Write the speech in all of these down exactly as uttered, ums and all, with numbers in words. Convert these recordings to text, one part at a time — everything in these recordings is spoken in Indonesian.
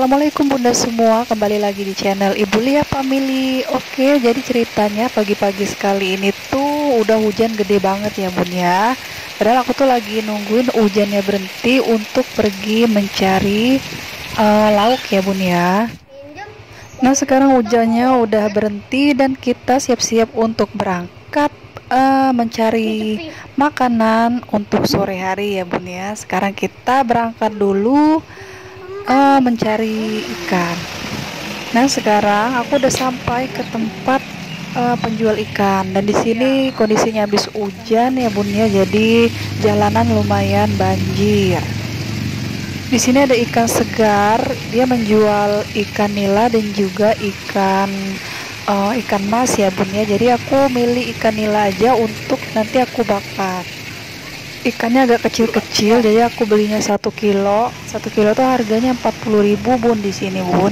Assalamualaikum bunda semua, kembali lagi di channel Ibu Lia Family. Oke, jadi ceritanya pagi-pagi sekali ini tuh udah hujan gede banget ya bun ya. Padahal aku tuh lagi nungguin hujannya berhenti untuk pergi mencari uh, lauk ya bun ya. Nah sekarang hujannya udah berhenti dan kita siap-siap untuk berangkat uh, mencari makanan untuk sore hari ya bun ya. Sekarang kita berangkat dulu uh, mencari ikan. Nah sekarang aku udah sampai ke tempat uh, penjual ikan dan di sini kondisinya habis hujan ya bun ya, jadi jalanan lumayan banjir. Di sini ada ikan segar, dia menjual ikan nila dan juga ikan uh, ikan mas ya bun ya. Jadi aku milih ikan nila aja untuk nanti aku bakar. Ikannya agak kecil-kecil, jadi aku belinya satu kilo. Satu kilo tuh harganya empat puluh ribu bun di sini bun.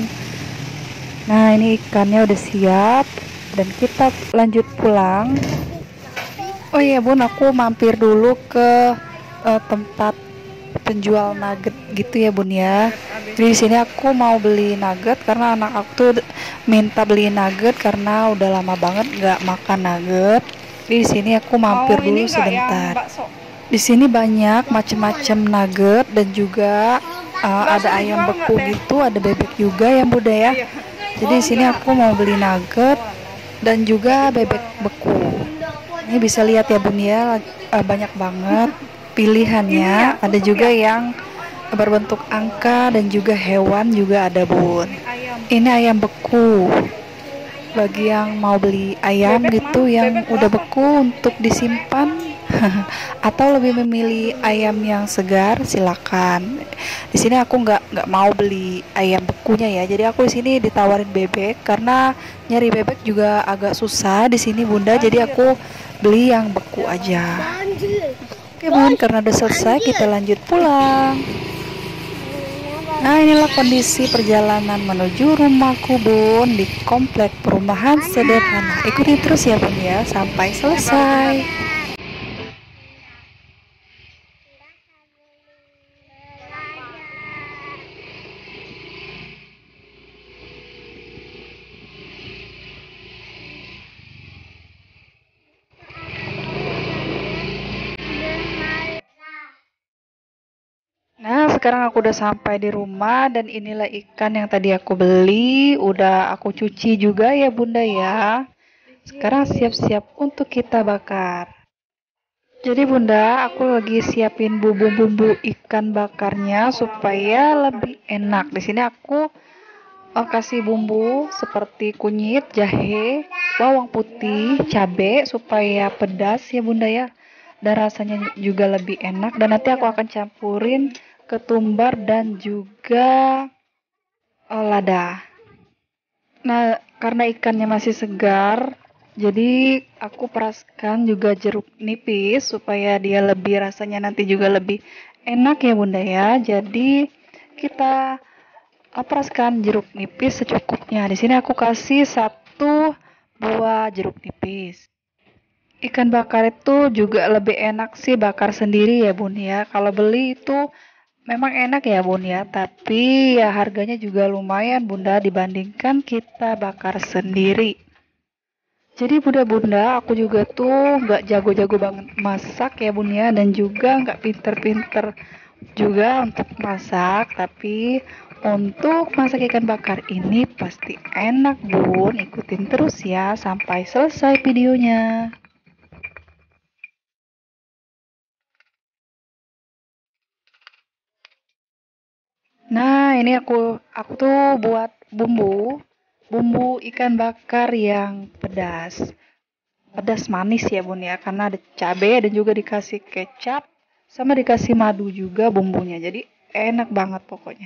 Nah ini ikannya udah siap dan kita lanjut pulang. Oh iya bun, aku mampir dulu ke uh, tempat penjual nugget gitu ya bun ya. Jadi di sini aku mau beli nugget karena anak aku tuh minta beli nugget karena udah lama banget nggak makan nugget. Jadi di sini aku mampir dulu sebentar. Di sini banyak macam-macam nugget dan juga uh, ada ayam beku gitu, ada bebek juga ya bunda ya. Jadi di sini aku mau beli nugget dan juga bebek beku. Ini bisa lihat ya bun ya, uh, banyak banget pilihannya. Ada juga yang berbentuk angka dan juga hewan juga ada bun. Ini ayam beku. Bagi yang mau beli ayam gitu yang udah beku untuk disimpan atau lebih memilih ayam yang segar, silakan. Di sini aku nggak nggak mau beli ayam bekunya ya. Jadi aku di sini ditawarin bebek karena nyari bebek juga agak susah di sini bunda. Jadi aku beli yang beku aja. Oke bun, karena udah selesai kita lanjut pulang. Nah inilah kondisi perjalanan menuju rumahku bun di komplek perumahan sederhana. Ikuti terus ya bun ya sampai selesai. Nah sekarang aku udah sampai di rumah dan inilah ikan yang tadi aku beli. Udah aku cuci juga ya bunda ya. Sekarang siap-siap untuk kita bakar. Jadi bunda, aku lagi siapin bumbu-bumbu ikan bakarnya supaya lebih enak. Di sini aku oh, kasih bumbu seperti kunyit, jahe, bawang putih, cabai supaya pedas ya bunda ya. Dan rasanya juga lebih enak. Dan nanti aku akan campurin ketumbar dan juga oh, lada. Nah, karena ikannya masih segar, jadi aku peraskan juga jeruk nipis supaya dia lebih rasanya nanti juga lebih enak ya bunda ya. Jadi kita peraskan jeruk nipis secukupnya. Di sini aku kasih satu buah jeruk nipis. Ikan bakar itu juga lebih enak sih bakar sendiri ya bun ya. Kalau beli itu memang enak ya bun ya, tapi ya harganya juga lumayan bunda dibandingkan kita bakar sendiri. Jadi bunda-bunda aku juga tuh nggak jago-jago banget masak ya bun ya, dan juga nggak pinter-pinter juga untuk masak, tapi untuk masak ikan bakar ini pasti enak bun. Ikutin terus ya sampai selesai videonya. Nah, ini aku aku tuh buat bumbu, bumbu ikan bakar yang pedas. Pedas manis ya, Bun ya, karena ada cabai dan juga dikasih kecap sama dikasih madu juga bumbunya. Jadi enak banget pokoknya.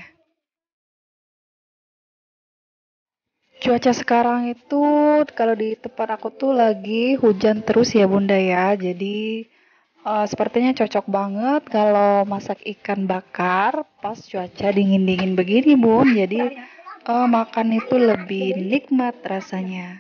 Cuaca sekarang itu kalau di tempat aku tuh lagi hujan terus ya, Bunda ya. Jadi Uh, sepertinya cocok banget kalau masak ikan bakar pas cuaca dingin-dingin begini, Bun. Jadi uh, makan itu lebih nikmat rasanya.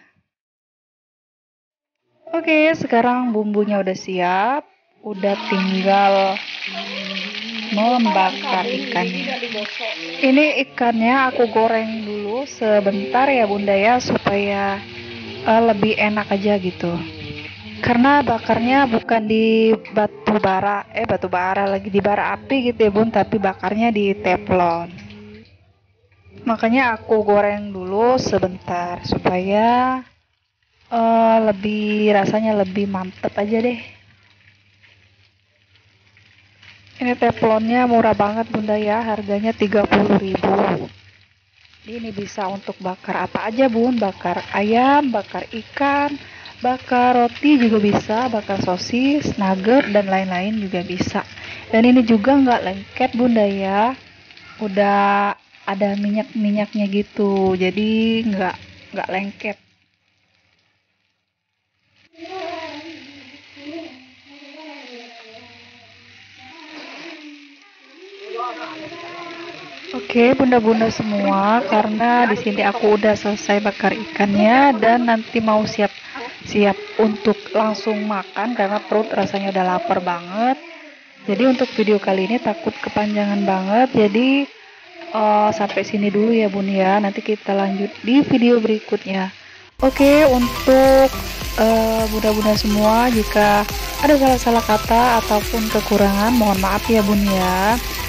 Oke, sekarang bumbunya udah siap. Udah tinggal membakar ikannya. Ini ikannya aku goreng dulu sebentar ya bunda ya, supaya uh, lebih enak aja gitu. Karena bakarnya bukan di batu bara, eh batu bara lagi di bara api gitu ya bun, tapi bakarnya di teflon. Makanya aku goreng dulu sebentar supaya uh, lebih rasanya lebih mantep aja deh. Ini teflonnya murah banget bunda ya, harganya tiga puluh ribu. Ini bisa untuk bakar apa aja bun, bakar ayam, bakar ikan, bakar roti juga bisa, bakar sosis, nugget dan lain-lain juga bisa. Dan ini juga nggak lengket bunda ya, udah ada minyak-minyaknya gitu, jadi nggak nggak lengket. Oke, bunda-bunda semua, karena di sini aku udah selesai bakar ikannya dan nanti mau siap-siap untuk langsung makan karena perut rasanya udah lapar banget. Jadi untuk video kali ini takut kepanjangan banget, jadi uh, sampai sini dulu ya bun ya. Nanti kita lanjut di video berikutnya. Oke, untuk uh, bunda-bunda semua, jika ada salah-salah kata ataupun kekurangan, mohon maaf ya bun ya.